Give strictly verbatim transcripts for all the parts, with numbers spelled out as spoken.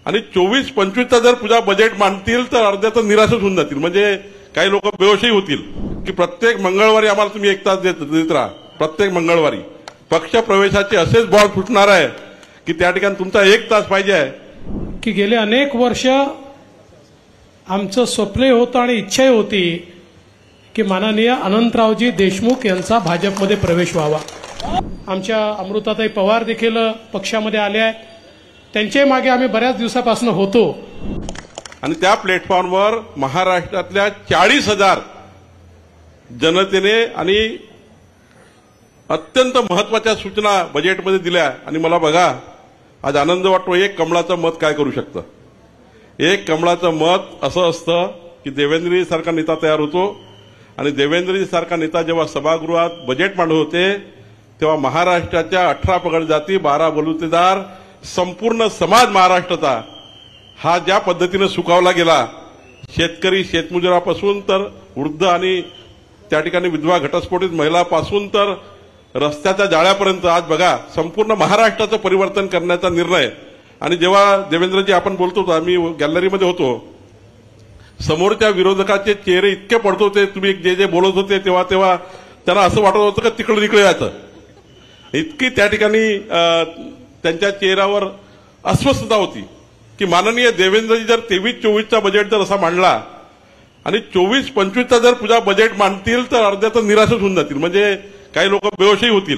आणि चोवीस पंचवीसचा जर तुझा बजेट मांडतील तर अर्ध्याचं निराशच होऊन जातील. म्हणजे काही लोक बेहोशही होतील की प्रत्येक मंगळवारी आम्हाला तुम्ही एक तास देत देत राहा. प्रत्येक मंगळवारी पक्ष प्रवेशाचे असेच बॉल फुटणार आहे की त्या ठिकाणी तुमचा एक तास पाहिजे आहे. की गेले अनेक वर्ष आमचं स्वप्न होतं आणि इच्छा होती की माननीय अनंतरावजी देशमुख यांचा भाजपमध्ये प्रवेश व्हावा. आमच्या अमृताताई पवार देखील पक्षामध्ये आले आहेत. त्यांच्या मागे आम्ही बऱ्याच दिवसापासून होतो आणि त्या प्लॅटफॉर्मवर महाराष्ट्रातल्या चाळीस हजार जनतेने आणि अत्यंत महत्वाच्या सूचना बजेटमध्ये दिल्या. आणि मला बघा आज आनंद वाटतो, एक कमळाचं मत काय करू शकतं. एक कमळाचं मत असं असतं की देवेंद्रजी सारखा नेता तयार होतो आणि देवेंद्रजी सारखा नेता जेव्हा सभागृहात बजेट मांडत होते तेव्हा महाराष्ट्राच्या अठरा पगड जाती, बारा बलुतेदार, संपूर्ण समाज महाराष्ट्राचा हा ज्या पद्धतीने सुकावला गेला, शेतकरी शेतमजुरापासून तर वृद्ध आणि त्या ठिकाणी विधवा घटस्फोटित महिलापासून तर रस्त्याच्या जाळ्यापर्यंत आज बघा संपूर्ण महाराष्ट्राचं परिवर्तन करण्याचा निर्णय. आणि जेव्हा देवेंद्रजी आपण बोलतो होतो, आम्ही गॅलरीमध्ये होतो, समोरच्या विरोधकाचे चेहरे इतके पडत होते, तुम्ही जे जे बोलत होते तेव्हा तेव्हा त्यांना असं वाटत होतं की तिकडे तिकडे यायचं. इतकी त्या ठिकाणी त्यांच्या चेहऱ्यावर अस्वस्थता होती की माननीय देवेंद्रजी जर तेवीस चोवीसचा बजेट जर असा मांडला आणि चोवीस पंचवीसचा जर तुझा बजेट मांडतील तर अर्ध्याचं निराशच होऊन जातील. म्हणजे काही लोक बेहोशही होतील.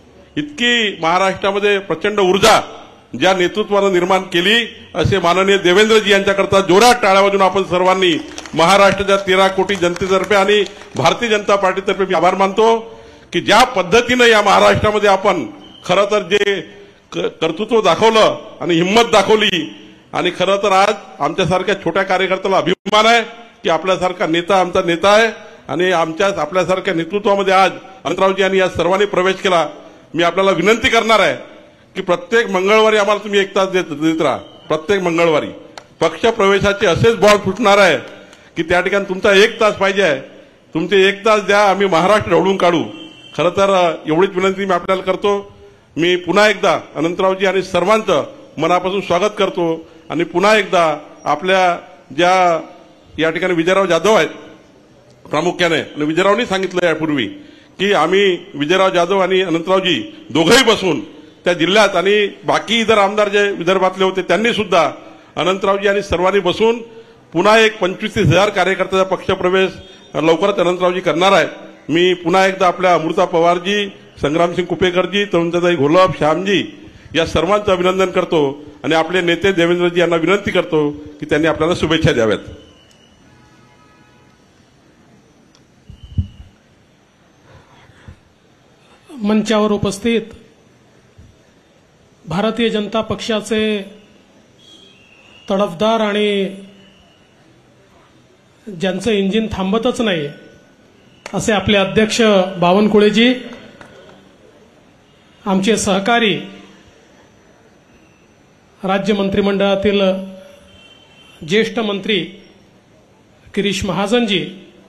इतकी महाराष्ट्रामध्ये प्रचंड ऊर्जा ज्या नेतृत्वानं निर्माण केली असे माननीय देवेंद्रजी यांच्याकरता जोरात टाळ्या वाजून आपण सर्वांनी महाराष्ट्राच्या तेरा कोटी जनतेतर्फे आणि भारतीय जनता पार्टीतर्फे मी आभार मानतो की ज्या पद्धतीनं या महाराष्ट्रामध्ये आपण खरं तर जे कर्तृत्व दाखवलं आणि हिंमत दाखवली आणि खरं तर आज आमच्यासारख्या छोट्या कार्यकर्त्याला अभिमान आहे की आपल्यासारखा नेता आमचा नेता आहे आणि आमच्या आपल्यासारख्या नेतृत्वामध्ये आज अनंतरावजी यांनी या सर्वांनी प्रवेश केला. मी आपल्याला विनंती करणार आहे की प्रत्येक मंगळवारी आम्हाला तुम्ही एक तास देत देत राहा. प्रत्येक मंगळवारी पक्ष प्रवेशाचे असेच बॉल फुटणार आहे की त्या ठिकाणी तुमचा एक तास पाहिजे आहे. तुमचे एक तास द्या, आम्ही महाराष्ट्र ढवळून काढू. खरं तर एवढीच विनंती मी आपल्याला करतो. मी पुन्हा एकदा अनंतरावजी आणि सर्वांचं मनापासून स्वागत करतो आणि पुन्हा एकदा आपल्या ज्या या ठिकाणी विजयराव जाधव आहेत प्रामुख्याने, आणि विजयरावनी सांगितलं यापूर्वी की आम्ही विजयराव जाधव आणि अनंतरावजी दोघंही बसून त्या जिल्ह्यात आणि बाकी इतर आमदार जे विदर्भातले होते त्यांनी सुद्धा अनंतरावजी आणि सर्वांनी बसून पुन्हा एक पंचवीस तीस हजार कार्यकर्त्याचा पक्षप्रवेश लवकरच अनंतरावजी करणार आहेत. मी पुन्हा एकदा आपल्या अमृता पवारजी, संग्रामसिंग कुपेकरजी, तरुणताई घोलप, श्यामजी या सर्वांचं अभिनंदन करतो आणि आपले नेते देवेंद्रजी यांना विनंती करतो की त्यांनी आपल्याला शुभेच्छा द्याव्यात. मंचावर उपस्थित भारतीय जनता पक्षाचे तडफदार आणि ज्यांचं इंजिन थांबतच नाही असे आपले अध्यक्ष बावनकुळेजी, आमचे सहकारी राज्य मंत्रिमंडळातील ज्येष्ठ मंत्री गिरीश महाजनजी,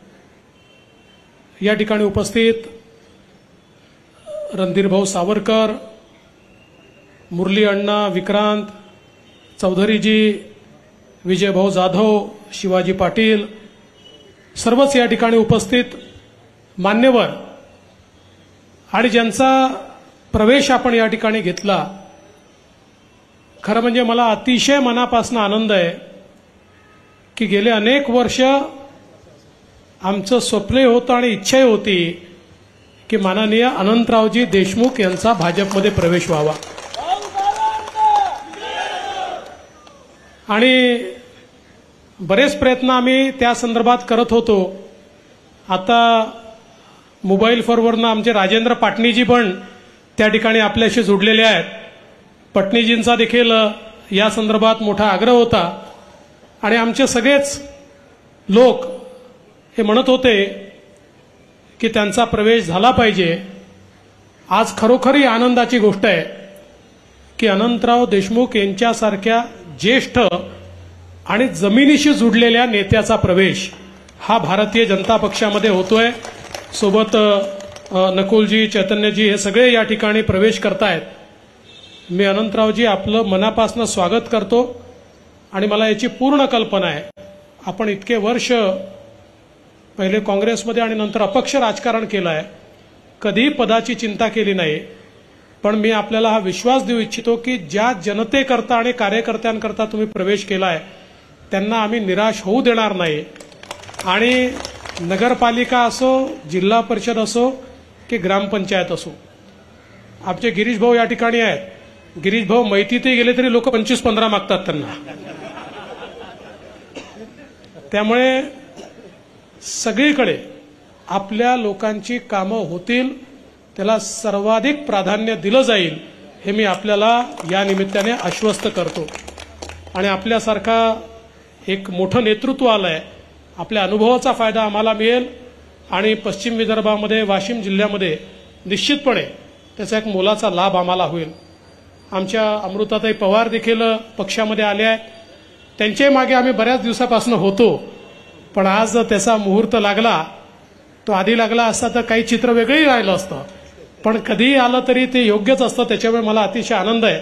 या ठिकाणी उपस्थित रणधीरभाऊ सावरकर, मुरली अण्णा, विक्रांत चौधरीजी, विजयभाऊ जाधव, शिवाजी पाटील, सर्वच या ठिकाणी उपस्थित मान्यवर आणि ज्यांचा प्रवेश आपण या ठिकाणी घेतला. खरं म्हणजे मला अतिशय मनापासून आनंद आहे की गेले अनेक वर्ष आमचं स्वप्न होतं आणि इच्छा होती की माननीय अनंतरावजी देशमुख यांचा भाजपमध्ये प्रवेश व्हावा. आणि बरेच प्रयत्न आम्ही त्या संदर्भात करत होतो. आता मोबाईल फोनवरनं आमचे राजेंद्र पाटणीजी पण त्या ठिकाणी आपल्याशी जोडलेले आहेत. पटणीजींचा देखील या संदर्भात मोठा आग्रह होता आणि आमचे सगळेच लोक हे म्हणत होते की त्यांचा प्रवेश झाला पाहिजे. आज खरोखरी आनंदाची गोष्ट आहे की अनंतराव देशमुख यांच्यासारख्या ज्येष्ठ आणि जमिनीशी जुडलेल्या नेत्याचा प्रवेश हा भारतीय जनता पक्षामध्ये होतोय. सोबत नकुलजी, चैतन्यजी हे सगळे या ठिकाणी प्रवेश करतायत. मी अनंतरावजी आपलं मनापासून स्वागत करतो आणि मला याची पूर्ण कल्पना आहे. आपण इतके वर्ष पहिले काँग्रेसमध्ये आणि नंतर अपक्ष राजकारण केलं आहे, कधी पदाची चिंता केली नाही. पण मी आपल्याला हा विश्वास देऊ इच्छितो की ज्या जनतेकरता आणि कार्यकर्त्यांकरता तुम्ही प्रवेश केलाय त्यांना आम्ही निराश होऊ देणार नाही. आणि नगरपालिका असो, जिल्हा परिषद असो की ग्रामपंचायत असो, आमचे गिरीश भाऊ या ठिकाणी आहेत. गिरीश भाऊ मैतीतही गेले तरी लोक पंचवीस पंधरा मागतात त्यांना. त्यामुळे सगळीकडे आपल्या लोकांची कामं होतील, त्याला सर्वाधिक प्राधान्य दिलं जाईल हे मी आपल्याला या निमित्ताने आश्वस्त करतो. आणि आपल्यासारखा एक मोठं नेतृत्व आलंय, आपल्या अनुभवाचा फायदा आम्हाला मिळेल आणि पश्चिम विदर्भामध्ये, वाशिम जिल्ह्यामध्ये निश्चितपणे त्याचा एक मोलाचा लाभ आम्हाला होईल. आमच्या अमृताताई पवार देखील पक्षामध्ये आल्या आहेत. त्यांच्याही मागे आम्ही बऱ्याच दिवसापासून होतो, पण आज त्याचा मुहूर्त लागला. तो आधी लागला असता तर काही चित्र वेगळंही राहिलं असतं, पण कधीही आलं तरी ते योग्यच असतं. त्याच्यामुळे मला अतिशय आनंद आहे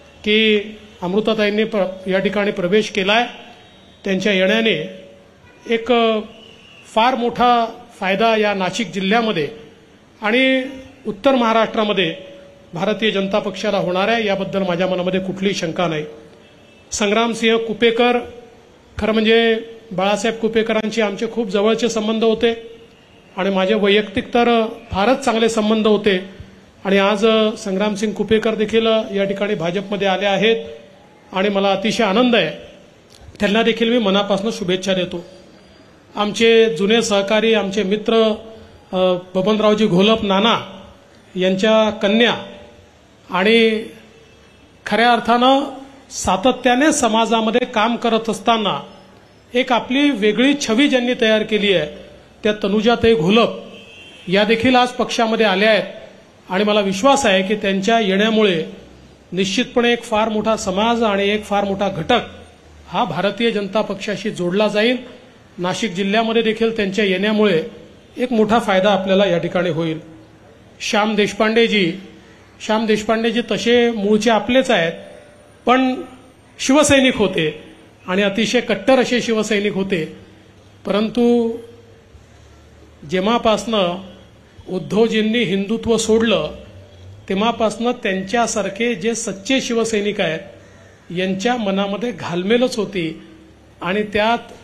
की अमृताताईंनी या ठिकाणी प्रवेश केलाय. त्यांच्या येण्याने एक फार मोठा फायदा या नाशिक जिल्ह्यामध्ये आणि उत्तर महाराष्ट्रामध्ये भारतीय जनता पक्षाला होणार आहे, याबद्दल माझ्या मनामध्ये कुठलीही शंका नाही. संग्रामसिंह कुपेकर, खरं म्हणजे बाळासाहेब कुपेकरांशी आमचे खूप जवळचे संबंध होते आणि माझे वैयक्तिक तर फारच चांगले संबंध होते. आणि आज संग्रामसिंह कुपेकर देखील या ठिकाणी भाजपमध्ये आले आहेत आणि मला अतिशय आनंद आहे. त्यांना देखील मी मनापासून शुभेच्छा देतो. आमचे जुने सहकारी, आमचे मित्र बबनरावजी घोलप नाना यांच्या कन्या आणि खऱ्या अर्थानं सातत्याने समाजामध्ये काम करत असताना एक आपली वेगळी छवी ज्यांनी तयार केली आहे त्या तनुजाताई घोलप या देखील आज पक्षामध्ये आल्या आहेत. आणि मला विश्वास आहे की त्यांच्या येण्यामुळे निश्चितपणे एक फार मोठा समाज आणि एक फार मोठा घटक हा भारतीय जनता पक्षाशी जोडला जाईल. नाशिक जिल्ह्यामध्ये देखील त्यांच्या येण्यामुळे एक मोठा फायदा आपल्याला या ठिकाणी होईल. श्याम देशपांडेजी श्याम देशपांडेजी तसे मूळचे आपलेच आहेत, पण शिवसैनिक होते आणि अतिशय कट्टर असे शिवसैनिक होते. परंतु जेव्हापासनं उद्धवजींनी हिंदुत्व सोडलं तेव्हापासनं त्यांच्यासारखे जे सच्चे शिवसैनिक आहेत यांच्या मनामध्ये घालमेलच होती आणि त्यात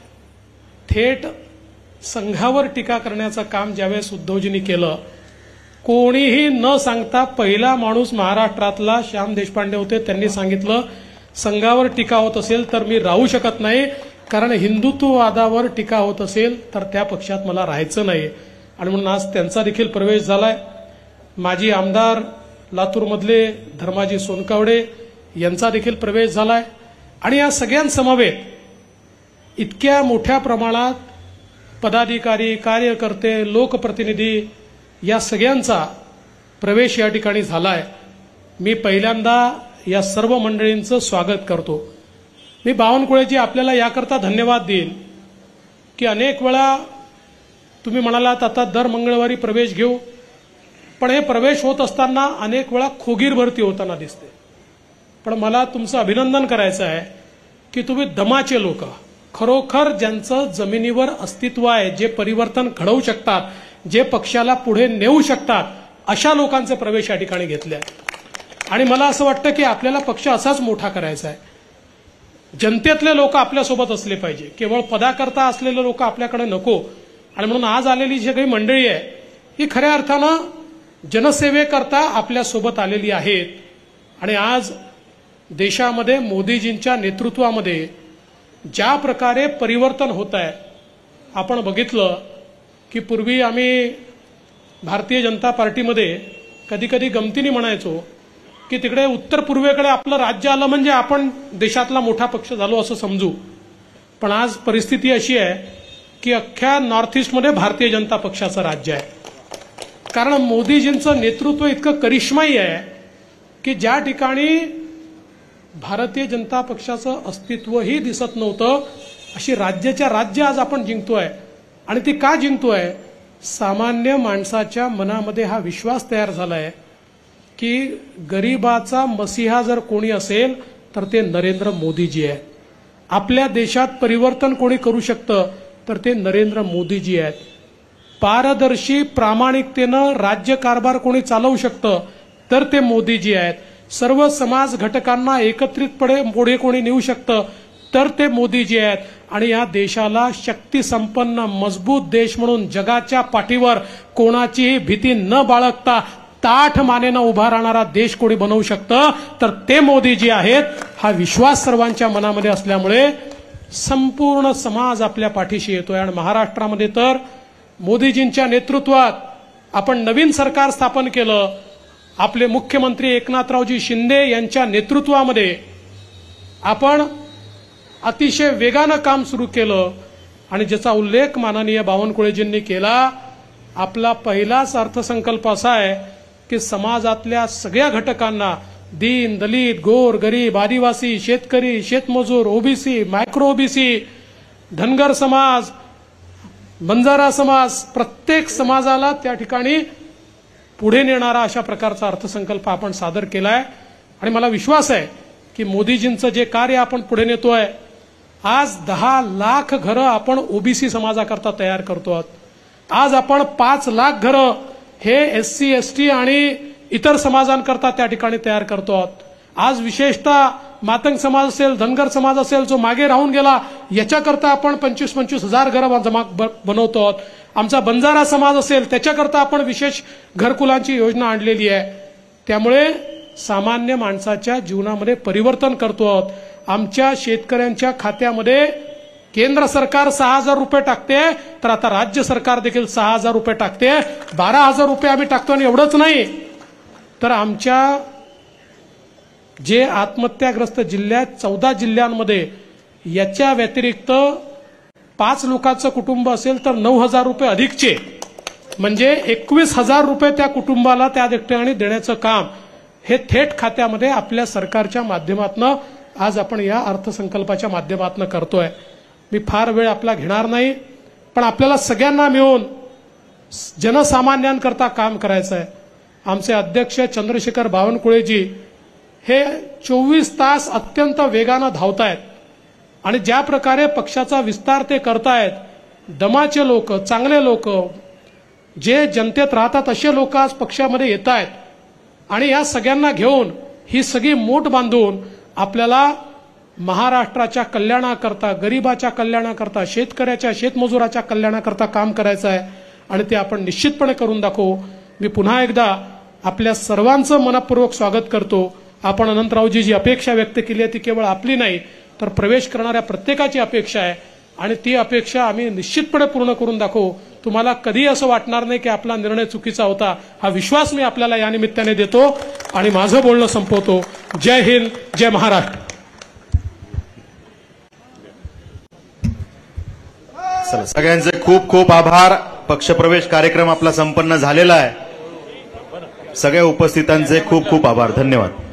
थेट संघावर टीका करण्याचं काम ज्यावेळेस उद्धवजींनी केलं, कोणीही न सांगता पहिला माणूस महाराष्ट्रातला श्याम देशपांडे होते. त्यांनी सांगितलं संघावर टीका होत असेल तर मी राहू शकत नाही, कारण हिंदुत्ववादावर टीका होत असेल तर त्या पक्षात मला राहायचं नाही. आणि म्हणून आज त्यांचा देखील प्रवेश झालाय. माजी आमदार लातूरमधले धर्माजी सोनकावडे यांचा देखील प्रवेश झालाय. आणि या सगळ्यांसमवेत इतक्या मोठ्या प्रमाणात पदाधिकारी, कार्यकर्ते, लोकप्रतिनिधी या सगळ्यांचा प्रवेश या ठिकाणी झालाय. मी पहिल्यांदा या सर्व मंडळींचं स्वागत करतो. मी बावनकुळेजी आपल्याला याकरता धन्यवाद देईन की अनेक वेळा तुम्ही म्हणालात आता दर मंगळवारी प्रवेश घेऊ, पण हे प्रवेश होत असताना अनेक वेळा खोगीर भरती होताना दिसते. पण मला तुमचं अभिनंदन करायचं आहे की तुम्ही दमाचे लोक, खरोखर ज्यांचं जमिनीवर अस्तित्व आहे, जे परिवर्तन घडवू शकतात, जे पक्षाला पुढे नेऊ शकतात, अशा लोकांचे प्रवेश या ठिकाणी घेतले आहेत. आणि मला असं वाटतं की आपल्याला पक्ष असाच मोठा करायचा आहे. जनतेतले लोक आपल्यासोबत असले पाहिजे, केवळ पदाकरता असलेले लोक आपल्याकडे नको. आणि म्हणून आज आलेली जी काही मंडळी आहे ही खऱ्या अर्थानं जनसेवेकरता आपल्यासोबत आलेली आहेत. आणि आज देशामध्ये मोदीजींच्या नेतृत्वामध्ये ज्या प्रकारे परिवर्तन होत आहे, आपण बघितलं की पूर्वी आम्ही भारतीय जनता पार्टीमध्ये कधी कधी गमतीने म्हणायचो की तिकडे उत्तर पूर्वेकडे आपलं राज्य आलं म्हणजे आपण देशातला मोठा पक्ष झालो असं समजू. पण आज परिस्थिती अशी आहे की अख्ख्या नॉर्थ ईस्टमध्ये भारतीय जनता पक्षाचं राज्य आहे. कारण मोदीजींचं नेतृत्व इतकं करिश्माई आहे की ज्या ठिकाणी भारतीय जनता पक्षाचं अस्तित्वही दिसत नव्हतं अशी राज्याच्या राज्य आज आपण जिंकतोय. आणि ती का जिंकतोय? सामान्य माणसाच्या मनामध्ये हा विश्वास तयार झालाय की गरिबाचा मसीहा जर कोणी असेल तर ते नरेंद्र मोदीजी आहे. आपल्या देशात परिवर्तन कोणी करू शकतं तर ते नरेंद्र मोदीजी आहेत. पारदर्शी प्रामाणिकतेनं राज्यकारभार कोणी चालवू शकतं तर ते मोदीजी आहेत. सर्व समाज घटकांना एकत्रितपणे पुढे कोणी नेऊ शकतं तर ते मोदीजी आहेत. आणि या देशाला शक्तिसंपन्न मजबूत देश म्हणून जगाच्या पाठीवर कोणाचीही भीती न बाळगता ताठ मानेनं उभा राहणारा देश कोणी बनवू शकतं तर ते मोदीजी आहेत. हा विश्वास सर्वांच्या मनामध्ये असल्यामुळे संपूर्ण समाज आपल्या पाठीशी येतोय. आणि महाराष्ट्रामध्ये तर मोदीजींच्या नेतृत्वात आपण नवीन सरकार स्थापन केलं. आपले मुख्यमंत्री एकनाथरावजी शिंदे यांच्या नेतृत्वामध्ये आपण अतिशय वेगानं काम सुरू केलं आणि ज्याचा उल्लेख माननीय बावनकुळेजींनी केला. आपला पहिलाच अर्थसंकल्प असा आहे की समाजातल्या सगळ्या घटकांना, दीन दलित गोर गरीब आदिवासी शेतकरी शेतमजूर ओबीसी मायक्रो ओबीसी धनगर समाज बंजारा समाज प्रत्येक समाजाला त्या ठिकाणी पुढे नेणारा अशा प्रकारचा अर्थसंकल्प आपण सादर केलाय. आणि मला विश्वास आहे की मोदीजींचं जे कार्य आपण पुढे नेतोय, आज दहा लाख घरं आपण ओबीसी समाजाकरता तयार करतो. आज आपण पाच लाख घरं हे एससी एसटी आणि इतर समाजांकरता त्या ठिकाणी तयार करतो. आज विशेषतः मातंग समाज असेल धनगर समाज असेल जो मागे राहून गेला याच्याकरता आपण पंचवीस पंचवीस हजार घरं जमा बनवतो. आमचा बंजारा समाज असेल त्याच्याकरता आपण विशेष घरकुलांची योजना आणलेली आहे. त्यामुळे सामान्य माणसाच्या जीवनामध्ये परिवर्तन करतो आहोत. आमच्या शेतकऱ्यांच्या खात्यामध्ये केंद्र सरकार सहा हजार रुपये टाकते तर आता राज्य सरकार देखील सहा हजार रुपये टाकते. बारा हजार रुपये आम्ही टाकतो. आणि एवढंच नाही तर आमच्या जे आत्महत्याग्रस्त जिल्ह्यात चौदा जिल्ह्यांमध्ये याच्या व्यतिरिक्त पाच लोकांचं कुटुंब असेल तर नऊ हजार रुपये अधिकचे म्हणजे एकवीस हजार रुपये त्या कुटुंबाला त्या ठिकाणी देण्याचं काम हे थेट खात्यामध्ये आपल्या सरकारच्या माध्यमातून आज आपण या अर्थसंकल्पाच्या माध्यमातून करतोय. मी फार वेळ आपला घेणार नाही पण आपल्याला सगळ्यांना मिळून जनसामान्यांकरता काम करायचं आहे. आमचे अध्यक्ष चंद्रशेखर बावनकुळेजी हे चोवीस तास अत्यंत वेगानं धावतायत आणि ज्या प्रकारे पक्षाचा विस्तार ते करतायत, दमाचे लोक चांगले लोक जे जनतेत राहतात असे लोक आज पक्षामध्ये येत आहेत. आणि या सगळ्यांना घेऊन ही सगळी मूठ बांधून आपल्याला महाराष्ट्राच्या कल्याणाकरता गरिबाच्या कल्याणाकरता शेतकऱ्याच्या शेतमजुराच्या कल्याणाकरता काम करायचं आहे आणि ते आपण निश्चितपणे करून दाखवू. मी पुन्हा एकदा आपल्या सर्वांचं मनपूर्वक स्वागत करतो. आपण अनंतरावजी जी अपेक्षा व्यक्त केली आहे ती केवळ आपली नाही तर प्रवेश करणाऱ्या प्रत्येकाची अपेक्षा आहे आणि ती अपेक्षा आम्ही निश्चितपणे पूर्ण करून दाखवू. तुम्हाला कधी असं वाटणार नाही की आपला निर्णय चुकीचा होता. हा विश्वास मी आपल्याला या निमित्ताने देतो आणि माझं बोलणं संपवतो. जय हिंद जय महाराष्ट्र. सगळ्यांचे खूप खूप आभार. पक्षप्रवेश कार्यक्रम आपला संपन्न झालेला आहे. सगळ्या उपस्थितांचे खूप खूप आभार. धन्यवाद.